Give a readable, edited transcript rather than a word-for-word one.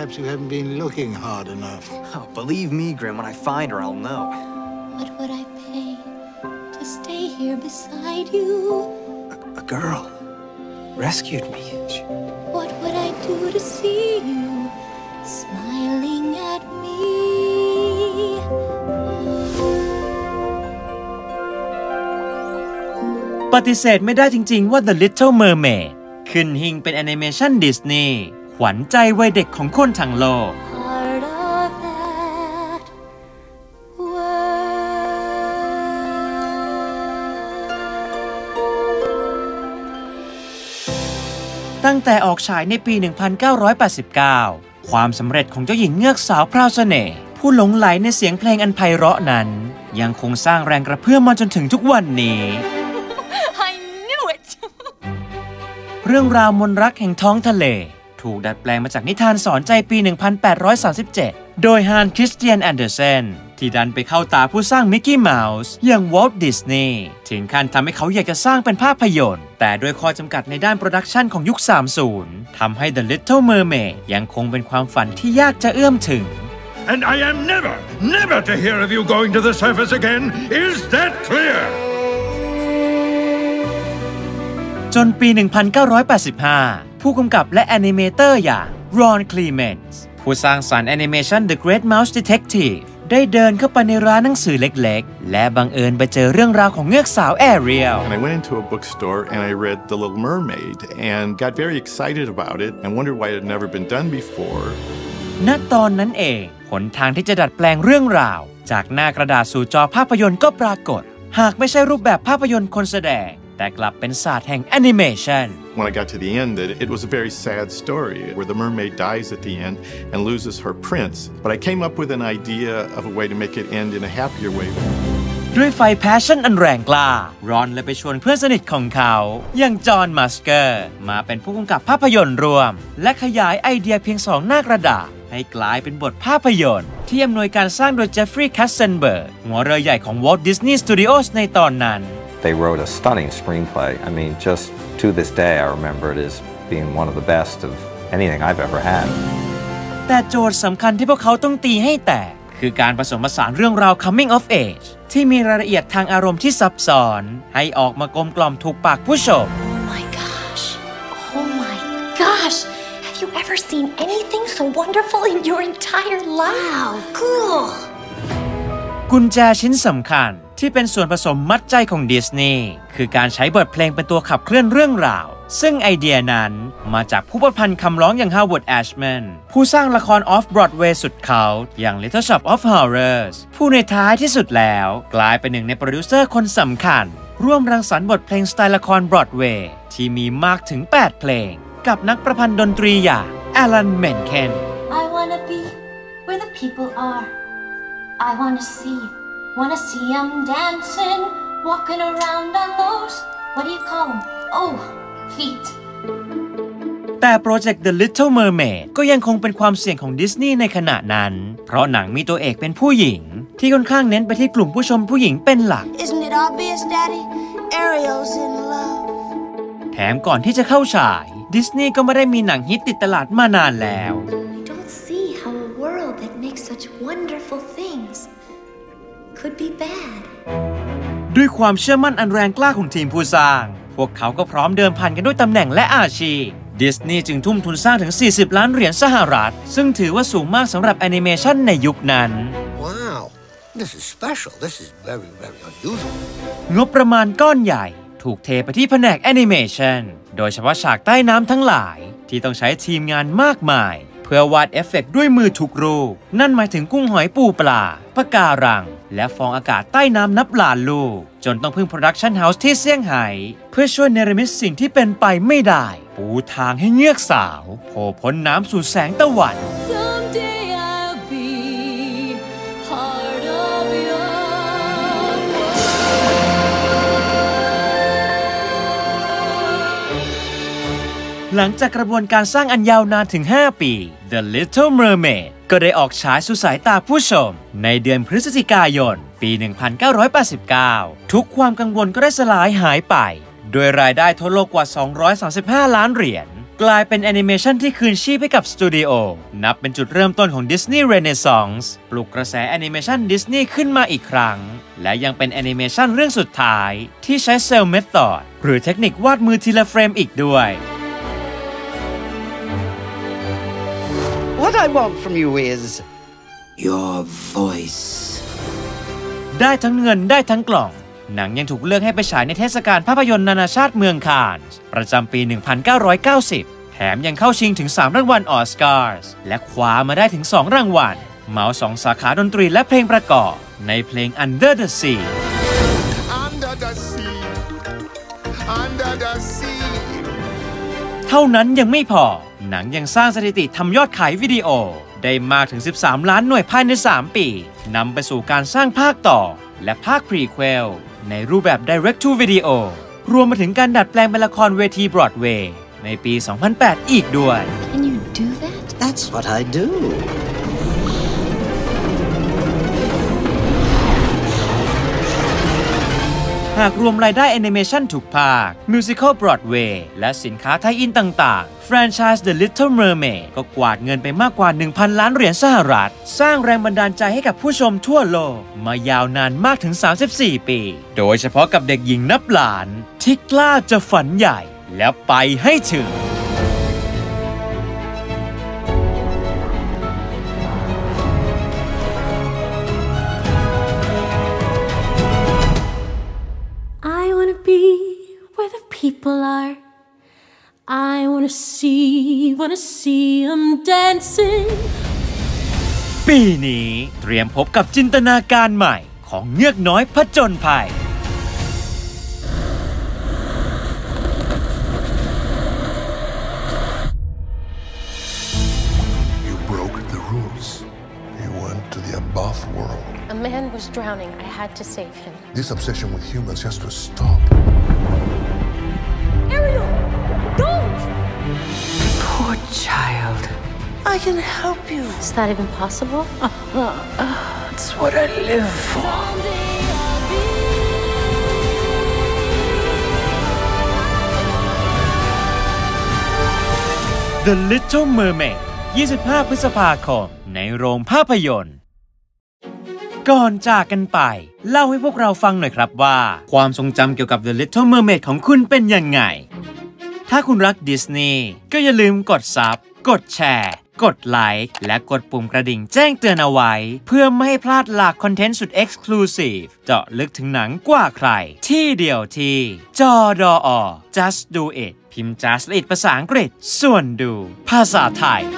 perhaps you haven't been looking hard enough. Oh, believe me, Grim, when I find her, I'll know. What would I pay to stay here beside you? A girl rescued me. What would I do to see you smiling at me? ปฏิเสธไม่ได้จริงๆว่า The Little Mermaid ขึ้นหิ่งเป็นแอนิเมชันดิสนีย์ขวัญใจวัยเด็กของคนทั้งโลกตั้งแต่ออกฉายในปี 1989 ความสำเร็จของเจ้าหญิงเงือกสาวพราวเสน่ห์ผู้หลงไหลในเสียงเพลงอันไพเราะนั้นยังคงสร้างแรงกระเพื่อมมาจนถึงทุกวันนี้ I knew it เรื่องราวมนต์รักแห่งท้องทะเลถูกดัดแปลงมาจากนิทานสอนใจปี 1837 โดยฮัน คริสเตียน แอนเดอร์เซนที่ดันไปเข้าตาผู้สร้างมิกกี้เมาส์อย่างวอลต์ ดิสนีย์ถึงขั้นทำให้เขาอยากจะสร้างเป็นภาพยนตร์แต่ด้วยข้อจำกัดในด้านโปรดักชันของยุค 30 ทำให้ The Little Mermaid ยังคงเป็นความฝันที่ยากจะเอื้อมถึง And I am never to hear of you going to the surface again. Is that clear? จนปี 1985 ผู้กำกับและแอนิเมเตอร์อย่างรอน คลีเมนส์ผู้สร้างสรรค์แอนิเมชัน The Great Mouse Detective ได้เดินเข้าไปในร้านหนังสือเล็กๆและบังเอิญไปเจอเรื่องราวของเงือกสาวแอเรียล And I went into a bookstore and I read The Little Mermaid and got very excited about it and wondered why it had never been done before. ณ ตอนนั้นเองหนทางที่จะดัดแปลงเรื่องราวจากหน้ากระดาษสู่จอภาพยนตร์ก็ปรากฏหากไม่ใช่รูปแบบภาพยนตร์คนแสดงแต่กลับเป็นศาสตร์แห่งแอนิเมชัน When I got to the end, it was a very sad story where the mermaid dies at the end and loses her prince. But I came up with an idea of a way to make it end in a happier way. ด้วยไฟแพชชั่นอันแรงกล้ารอนเลยไปชวนเพื่อนสนิทของเขาอย่างจอห์น มัสเกอร์มาเป็นผู้กำกับภาพยนตร์รวมและขยายไอเดียเพียง2 หน้ากระดาษให้กลายเป็นบทภาพยนตร์ที่อำนวยการสร้างโดยเจฟฟรีย์ แคสเซนเบิร์กหัวเรือใหญ่ของ Walt Disney Studios ในตอนนั้น They wrote a stunning screenplay. I mean, just to this day, I remember it as being one of the best of anything I've ever had. แต่โจทย์สำคัญที่พวกเขาต้องตีให้แตกคือการผสมผสานเรื่องราว coming of age ที่มีรายละเอียดทางอารมณ์ที่ซับซ้อนให้ออกมากลมกล่อมถูกปากผู้ชม Oh my gosh Oh my gosh Have you ever seen anything so wonderful in your entire life? Wow cool กุญแจชิ้นสำคัญที่เป็นส่วนผสมมัดใจของดิสนีย์คือการใช้บทเพลงเป็นตัวขับเคลื่อนเรื่องราวซึ่งไอเดียนั้นมาจากผู้ประพันธ์คำร้องอย่างฮาวเวิร์ด แอชแมนผู้สร้างละครออฟบรอดเวย์สุดเขาอย่าง Little Shop of Horrors ผู้ในท้ายที่สุดแล้วกลายเป็นหนึ่งในโปรดิวเซอร์คนสำคัญร่วมรังสรรค์บทเพลงสไตล์ละครบรอดเวย์ที่มีมากถึง8 เพลงกับนักประพันธ์ดนตรีอย่างแอลัน เมนเคน I wanna be where the people are I wanna see them dancing walking around on those what do you call them oh feet แต่โปรเจกต์ The Little Mermaid ก็ยังคงเป็นความเสี่ยงของดิสนีย์ในขณะนั้นเพราะหนังมีตัวเอกเป็นผู้หญิงที่ค่อนข้างเน้นไปที่กลุ่มผู้ชมผู้หญิงเป็นหลัก Isn't it obvious, Daddy? Ariel's in love แถมก่อนที่จะเข้าฉายดิสนีย์ก็ไม่ได้มีหนังฮิตติดตลาดมานานแล้ว Don't see how a world that makes such wonderful things could be bad ด้วยความเชื่อมั่นอันแรงกล้าของทีมผู้สร้างพวกเขาก็พร้อมเดิมพันกันด้วยตำแหน่งและอาชีพดิสนีย์จึงทุ่มทุนสร้างถึง40 ล้านเหรียญสหรัฐซึ่งถือว่าสูงมากสำหรับแอนิเมชันในยุคนั้น Wow, this is special. This is very unusual. งบประมาณก้อนใหญ่ถูกเทไปที่แผนกแอนิเมชันโดยเฉพาะฉากใต้น้ำทั้งหลายที่ต้องใช้ทีมงานมากมายเพื่อวาดเอฟเฟกต์ด้วยมือทุกรูปนั่นหมายถึงกุ้งหอยปูปลาปะการังและฟองอากาศใต้น้ำนับล้านลูกจนต้องพึ่งโปรดักชันเฮาส์ที่เซี่ยงไฮ้เพื่อช่วยเนรมิตสิ่งที่เป็นไปไม่ได้ปูทางให้เงือกสาวโผล่พ้นน้ำสู่แสงตะวัน Someday I'll be part of your world หลังจากกระบวนการสร้างอันยาวนานถึง5 ปี The Little Mermaid ก็ได้ออกฉายสู่สายตาผู้ชมในเดือนพฤศจิกายนปี 1989 ทุกความกังวลก็ได้สลายหายไปโดยรายได้ทั่วโลกกว่า235 ล้านเหรียญกลายเป็นแอนิเมชันที่คืนชีพให้กับสตูดิโอนับเป็นจุดเริ่มต้นของ Disney Renaissance ปลุกกระแสแอนิเมชันดิสนีย์ขึ้นมาอีกครั้งและยังเป็นแอนิเมชันเรื่องสุดท้ายที่ใช้เซลล์เมธอดหรือเทคนิควาดมือทีละเฟรมอีกด้วย What I want from you is your voice ได้ทั้งเงินได้ทั้งกล่องหนังยังถูกเลือกให้ไปฉายในเทศกาลภาพยนตร์นานาชาติเมืองคานส์ประจำปี 1990 แถมยังเข้าชิงถึง 3 รางวัลออสการ์และคว้ามาได้ถึง 2 รางวัลเหมา 2 สาขาดนตรีและเพลงประกอบในเพลง Under the Sea Under the sea Under the sea เท่านั้นยังไม่พอหนังยังสร้างสถิติทำยอดขายวิดีโอได้มากถึง 13 ล้านหน่วยภายใน 3 ปีนำไปสู่การสร้างภาคต่อและภาคพรีเควลในรูปแบบ Direct to Video รวมมาถึงการดัดแปลงเป็นละครเวทีบรอดเวย์ในปี 2008 อีกด้วย Can you do that? That's what I do. หากรวมรายได้แอนิเมชันทุกภาคมิวสิคอลบรอดเวย์และสินค้าไทยอินต่างๆแฟรนไชส์ The Little Mermaid ก็กวาดเงินไปมากกว่า 1,000 ล้านเหรียญสหรัฐสร้างแรงบันดาลใจให้กับผู้ชมทั่วโลกมายาวนานมากถึง 34 ปี โดยเฉพาะกับเด็กหญิงนับล้านที่กล้าจะฝันใหญ่และไปให้ถึง People are I wanna see them dancing ปีนี้เตรียมพบกับจินตนาการใหม่ของเงือกน้อยผจญภัย You broke the rules. You went to the above world. A man was drowning. I had to save him. This obsession with humans has to stop. Ariel, don't! Poor child. I can help you. Is that even possible? It's what I live for. The Little Mermaid 25 พฤษภาคมในโรงภาพยนตร์ก่อนจากกันไปเล่าให้พวกเราฟังหน่อยครับว่าความทรงจำเกี่ยวกับ The Little Mermaid ของคุณเป็นยังไงถ้าคุณรักดิสนีย์ก็อย่าลืมกดซับกดแชร์กดไลค์และกดปุ่มกระดิ่งแจ้งเตือนเอาไว้เพื่อไม่ให้พลาดหลากคอนเทนต์สุด Exclusive เจาะลึกถึงหนังกว่าใครที่เดียวที่จอดอ Just Do It พิมพ์ Just It ภาษาอังกฤษส่วนดูภาษาไทย